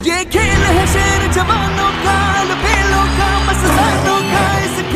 ये खेल है शेर जवानों का, लपेलों का, मस्तानों का। इस